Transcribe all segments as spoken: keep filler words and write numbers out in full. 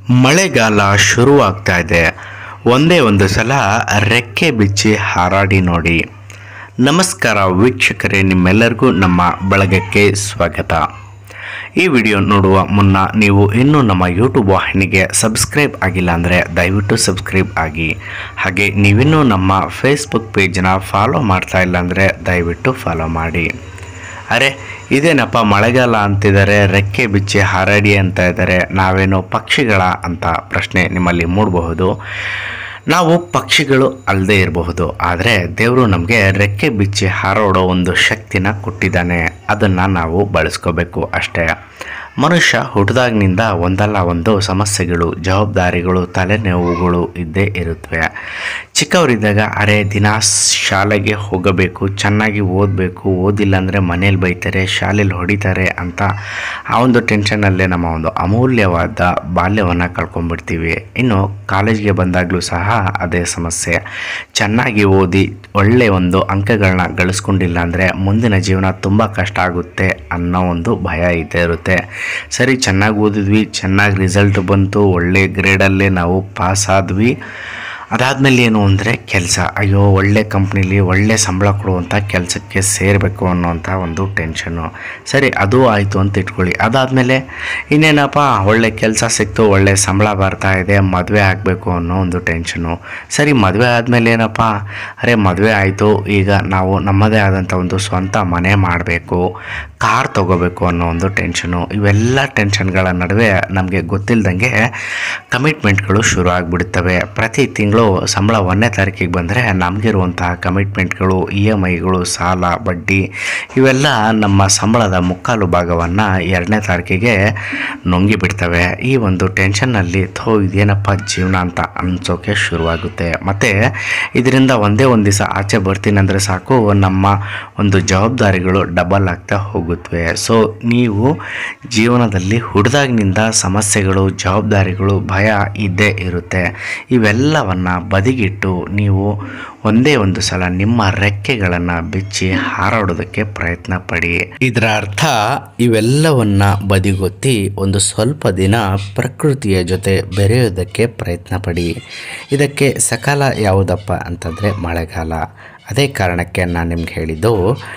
ಮಳೆಗಾಲ ಶುರುವಾಗ್ತಾ ಇದೆ. ಒಂದೇ ಒಂದು ಸಲ ರೆಕ್ಕೆ ಬಿಚ್ಚಿ ಹಾರಾಡಿ ನೋಡಿ. ನಮಸ್ಕಾರ ವೀಕ್ಷಕರೇ, ನಿಮ್ಮೆಲ್ಲರಿಗೂ ನಮ್ಮ ಬಳಗಕ್ಕೆ ಸ್ವಾಗತ. ಈ ವಿಡಿಯೋ ನೋಡುವ ಮುನ್ನ ನೀವು ಇನ್ನೂ ನಮ್ಮ ಯೂಟ್ಯೂಬ್ ವಾಹಿನಿಗೆ ಸಬ್ಸ್ಕ್ರೈಬ್ ಆಗಿಲ್ಲ ಅಂದರೆ ದಯವಿಟ್ಟು ಸಬ್ಸ್ಕ್ರೈಬ್ ಆಗಿ. ಹಾಗೆ ನೀವಿನ್ನೂ ನಮ್ಮ ಫೇಸ್ಬುಕ್ ಪೇಜನ್ನ ಫಾಲೋ ಮಾಡ್ತಾ ಇಲ್ಲ ಅಂದರೆ ದಯವಿಟ್ಟು ಫಾಲೋ ಮಾಡಿ. ಅರೆ ಇದೇನಪ್ಪ ಮಳೆಗಾಲ ಅಂತಿದ್ದಾರೆ, ರೆಕ್ಕೆ ಬಿಚ್ಚಿ ಹಾರಾಡಿ ಅಂತ ಇದ್ದಾರೆ, ನಾವೇನೋ ಪಕ್ಷಿಗಳ ಅಂತ ಪ್ರಶ್ನೆ ನಿಮ್ಮಲ್ಲಿ ಮೂಡಬಹುದು. ನಾವು ಪಕ್ಷಿಗಳು ಅಲ್ಲದೆ ಇರಬಹುದು, ಆದರೆ ದೇವರು ನಮಗೆ ರೆಕ್ಕೆ ಬಿಚ್ಚಿ ಹಾರಾಡೋ ಒಂದು ಶಕ್ತಿನ ಕೊಟ್ಟಿದ್ದಾನೆ. ಅದನ್ನು ನಾವು ಬಳಸ್ಕೋಬೇಕು ಅಷ್ಟೇ. ಮನುಷ್ಯ ಹುಟ್ಟಿದಾಗಿನಿಂದ ಒಂದಲ್ಲ ಒಂದು ಸಮಸ್ಯೆಗಳು, ಜವಾಬ್ದಾರಿಗಳು, ತಲೆನೋವುಗಳು ಇದ್ದೇ ಇರುತ್ತವೆ. ಚಿಕ್ಕವರಿದ್ದಾಗ ಅರೆ ದಿನ ಶಾಲೆಗೆ ಹೋಗಬೇಕು, ಚೆನ್ನಾಗಿ ಓದಬೇಕು, ಓದಿಲ್ಲ ಅಂದರೆ ಮನೇಲಿ ಬೈತಾರೆ, ಶಾಲೆಯಲ್ಲಿ ಹೊಡಿತಾರೆ ಅಂತ ಆ ಒಂದು ಟೆನ್ಷನ್ನಲ್ಲೇ ನಮ್ಮ ಒಂದು ಅಮೂಲ್ಯವಾದ ಬಾಲ್ಯವನ್ನು ಕಳ್ಕೊಂಡ್ಬಿಡ್ತೀವಿ. ಇನ್ನು ಕಾಲೇಜ್ಗೆ ಬಂದಾಗಲೂ ಸಹ ಅದೇ ಸಮಸ್ಯೆ. ಚೆನ್ನಾಗಿ ಓದಿ ಒಳ್ಳೆಯ ಒಂದು ಅಂಕಗಳನ್ನ ಗಳಿಸ್ಕೊಂಡಿಲ್ಲ ಅಂದರೆ ಮುಂದಿನ ಜೀವನ ತುಂಬ ಕಷ್ಟ ಆಗುತ್ತೆ ಅನ್ನೋ ಒಂದು ಭಯ ಇದ್ದೇ ಇರುತ್ತೆ. ಸರಿ, ಚೆನ್ನಾಗಿ ಓದಿದ್ವಿ, ಚೆನ್ನಾಗಿ ರಿಸಲ್ಟ್ ಬಂತು, ಒಳ್ಳೆ ಗ್ರೇಡಲ್ಲೇ ನಾವು ಪಾಸ್ ಆದ್ವಿ. ಅದಾದಮೇಲೆ ಏನು ಅಂದರೆ ಕೆಲಸ, ಅಯ್ಯೋ ಒಳ್ಳೆ ಕಂಪ್ನೀಲಿ ಒಳ್ಳೆ ಸಂಬಳ ಕೊಡುವಂಥ ಕೆಲಸಕ್ಕೆ ಸೇರಬೇಕು ಅನ್ನೋವಂಥ ಒಂದು ಟೆನ್ಷನ್ನು. ಸರಿ, ಅದು ಆಯಿತು ಅಂತ ಇಟ್ಕೊಳ್ಳಿ. ಅದಾದಮೇಲೆ ಇನ್ನೇನಪ್ಪ ಒಳ್ಳೆ ಕೆಲಸ ಸಿಕ್ತು, ಒಳ್ಳೆ ಸಂಬಳ ಬರ್ತಾ ಇದೆ, ಮದುವೆ ಆಗಬೇಕು ಅನ್ನೋ ಒಂದು ಟೆನ್ಷನ್ನು. ಸರಿ, ಮದುವೆ ಆದಮೇಲೆ ಏನಪ್ಪ, ಅರೆ ಮದುವೆ ಆಯಿತು, ಈಗ ನಾವು ನಮ್ಮದೇ ಆದಂಥ ಒಂದು ಸ್ವಂತ ಮನೆ ಮಾಡಬೇಕು, ಕಾರ್ ತೊಗೋಬೇಕು ಅನ್ನೋ ಒಂದು ಟೆನ್ಷನು. ಇವೆಲ್ಲ ಟೆನ್ಷನ್ಗಳ ನಡುವೆ ನಮಗೆ ಗೊತ್ತಿಲ್ಲದಂಗೆ ಕಮಿಟ್ಮೆಂಟ್ಗಳು ಶುರು ಆಗಿಬಿಡ್ತವೆ. ಪ್ರತಿ ತಿಂಗಳು ಸಂಬಳ ಒಂದನೇ ತಾರೀಕಿಗೆ ಬಂದರೆ ನಮಗಿರುವಂತಹ ಕಮಿಟ್ಮೆಂಟ್ಗಳು, ಇ ಎಮ್ ಐಗಳು, ಸಾಲ, ಬಡ್ಡಿ ಇವೆಲ್ಲ ನಮ್ಮ ಸಂಬಳದ ಮುಕ್ಕಾಲು ಭಾಗವನ್ನು ಎರಡನೇ ತಾರೀಕಿಗೆ ನುಂಗಿ ಬಿಡ್ತವೆ. ಈ ಒಂದು ಟೆನ್ಷನ್ನಲ್ಲಿ ಥೋ ಇದೇನಪ್ಪ ಜೀವನ ಅಂತ ಅನಿಸೋಕೆ ಶುರುವಾಗುತ್ತೆ. ಮತ್ತು ಇದರಿಂದ ಒಂದೇ ಒಂದು ದಿವಸ ಆಚೆ ಬರ್ತೀನಿ ಅಂದರೆ ಸಾಕು, ನಮ್ಮ ಒಂದು ಜವಾಬ್ದಾರಿಗಳು ಡಬಲ್ ಆಗ್ತಾ ಹೋಗುತ್ತವೆ. ಸೊ ನೀವು ಜೀವನದಲ್ಲಿ ಹುಡ್ದಾಗಿನಿಂದ ಸಮಸ್ಯೆಗಳು, ಜವಾಬ್ದಾರಿಗಳು, ಭಯ ಇದ್ದೇ ಇರುತ್ತೆ. ಇವೆಲ್ಲವನ್ನು ಬದಿಗಿಟ್ಟು ನೀವು ಒಂದೇ ಒಂದು ಸಲ ನಿಮ್ಮ ರೆಕ್ಕೆಗಳನ್ನು ಬಿಚ್ಚಿ ಹಾರಾಡೋದಕ್ಕೆ ಪ್ರಯತ್ನ ಪಡಿ. ಇದರ ಅರ್ಥ ಇವೆಲ್ಲವನ್ನ ಬದಿಗೊತ್ತಿ ಒಂದು ಸ್ವಲ್ಪ ದಿನ ಪ್ರಕೃತಿಯ ಜೊತೆ ಬೆರೆಯೋದಕ್ಕೆ ಪ್ರಯತ್ನ ಪಡಿ. ಇದಕ್ಕೆ ಸಕಾಲ ಯಾವುದಪ್ಪ ಅಂತಂದರೆ ಮಳೆಗಾಲ. ಅದೇ ಕಾರಣಕ್ಕೆ ನಾನು ನಿಮ್ಗೆ ಹೇಳಿದ್ದು,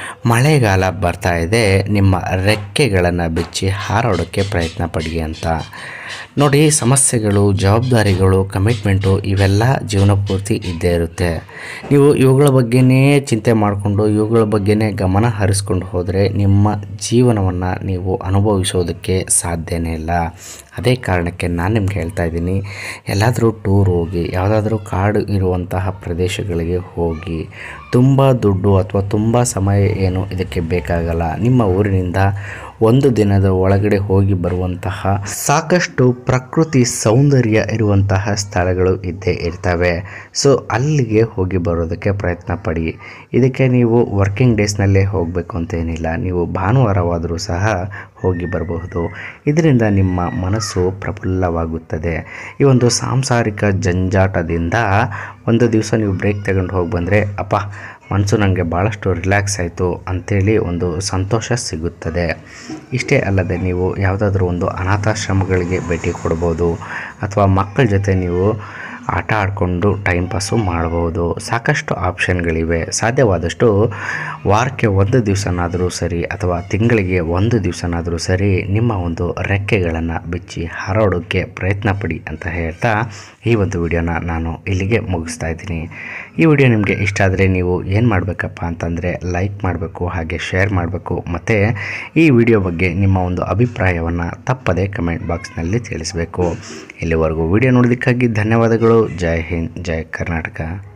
ಮಳೆಗಾಲ ಬರ್ತಾ ಇದೆ, ನಿಮ್ಮ ರೆಕ್ಕೆಗಳನ್ನು ಬಿಚ್ಚಿ ಹಾರಾಡೋಕ್ಕೆ ಪ್ರಯತ್ನ ಪಡಿ ಅಂತ. ನೋಡಿ, ಸಮಸ್ಯೆಗಳು, ಜವಾಬ್ದಾರಿಗಳು, ಕಮಿಟ್ಮೆಂಟು ಇವೆಲ್ಲ ಜೀವನ ಪೂರ್ತಿ ಇದ್ದೇ ಇರುತ್ತೆ. ನೀವು ಇವುಗಳ ಬಗ್ಗೆನೇ ಚಿಂತೆ ಮಾಡಿಕೊಂಡು ಇವುಗಳ ಬಗ್ಗೆನೇ ಗಮನ ಹರಿಸ್ಕೊಂಡು ಹೋದರೆ ನಿಮ್ಮ ಜೀವನವನ್ನು ನೀವು ಅನುಭವಿಸೋದಕ್ಕೆ ಸಾಧ್ಯನೇ ಇಲ್ಲ. ಅದೇ ಕಾರಣಕ್ಕೆ ನಾನು ನಿಮ್ಗೆ ಹೇಳ್ತಾ ಇದ್ದೀನಿ, ಎಲ್ಲಾದರೂ ಟೂರ್ ಹೋಗಿ, ಯಾವುದಾದ್ರೂ ಕಾಡು ಇರುವಂತಹ ಪ್ರದೇಶಗಳಿಗೆ ಹೋಗಿ. ತುಂಬ ದುಡ್ಡು ಅಥವಾ ತುಂಬ ಸಮಯ ಏನು ಇದಕ್ಕೆ ಬೇಕಾಗಲ್ಲ. ನಿಮ್ಮ ಊರಿನಿಂದ ಒಂದು ದಿನದ ಒಳಗಡೆ ಹೋಗಿ ಬರುವಂತಹ ಸಾಕಷ್ಟು ಪ್ರಕೃತಿ ಸೌಂದರ್ಯ ಇರುವಂತಹ ಸ್ಥಳಗಳು ಇದ್ದೇ ಇರ್ತವೆ. ಸೊ ಅಲ್ಲಿಗೆ ಹೋಗಿ ಬರೋದಕ್ಕೆ ಪ್ರಯತ್ನ ಪಡಿ. ಇದಕ್ಕೆ ನೀವು ವರ್ಕಿಂಗ್ ಡೇಸ್ನಲ್ಲೇ ಹೋಗಬೇಕು ಅಂತೇನಿಲ್ಲ, ನೀವು ಭಾನುವಾರವಾದರೂ ಸಹ ಹೋಗಿ ಬರಬಹುದು. ಇದರಿಂದ ನಿಮ್ಮ ಮನಸ್ಸು ಪ್ರಫುಲ್ಲವಾಗುತ್ತದೆ. ಈ ಒಂದು ಸಾಂಸಾರಿಕ ಜಂಜಾಟದಿಂದ ಒಂದು ದಿವಸ ನೀವು ಬ್ರೇಕ್ ತಗೊಂಡು ಹೋಗಿ ಬಂದರೆ ಅಪ್ಪ ಮನಸ್ಸು ನನಗೆ ಭಾಳಷ್ಟು ರಿಲ್ಯಾಕ್ಸ್ ಆಯಿತು ಅಂಥೇಳಿ ಒಂದು ಸಂತೋಷ ಸಿಗುತ್ತದೆ. ಇಷ್ಟೇ ಅಲ್ಲದೆ ನೀವು ಯಾವುದಾದ್ರೂ ಒಂದು ಅನಾಥಾಶ್ರಮಗಳಿಗೆ ಭೇಟಿ ಕೊಡ್ಬೋದು, ಅಥವಾ ಮಕ್ಕಳ ಜೊತೆ ನೀವು ಆಟ ಆಡಿಕೊಂಡು ಟೈಮ್ ಪಾಸು ಮಾಡ್ಬೋದು. ಸಾಕಷ್ಟು ಆಪ್ಷನ್ಗಳಿವೆ. ಸಾಧ್ಯವಾದಷ್ಟು ವಾರಕ್ಕೆ ಒಂದು ದಿವಸನಾದರೂ ಸರಿ ಅಥವಾ ತಿಂಗಳಿಗೆ ಒಂದು ದಿವಸನಾದರೂ ಸರಿ ನಿಮ್ಮ ಒಂದು ರೆಕ್ಕೆಗಳನ್ನು ಬಿಚ್ಚಿ ಹಾರಾಡೋಕ್ಕೆ ಪ್ರಯತ್ನ ಪಡಿ ಅಂತ ಹೇಳ್ತಾ ಈ ಒಂದು ವಿಡಿಯೋನ ನಾನು ಇಲ್ಲಿಗೆ ಮುಗಿಸ್ತಾ ಇದ್ದೀನಿ. ಈ ವಿಡಿಯೋ ನಿಮಗೆ ಇಷ್ಟ ಆದರೆ ನೀವು ಏನು ಮಾಡಬೇಕಪ್ಪ ಅಂತಂದರೆ ಲೈಕ್ ಮಾಡಬೇಕು, ಹಾಗೆ ಶೇರ್ ಮಾಡಬೇಕು, ಮತ್ತು ಈ ವಿಡಿಯೋ ಬಗ್ಗೆ ನಿಮ್ಮ ಒಂದು ಅಭಿಪ್ರಾಯವನ್ನು ತಪ್ಪದೇ ಕಮೆಂಟ್ ಬಾಕ್ಸ್ನಲ್ಲಿ ತಿಳಿಸಬೇಕು. ಇಲ್ಲಿವರೆಗೂ ವಿಡಿಯೋ ನೋಡೋದಕ್ಕಾಗಿ ಧನ್ಯವಾದಗಳು. ಜೈ ಹಿಂದ್, ಜೈ ಕರ್ನಾಟಕ.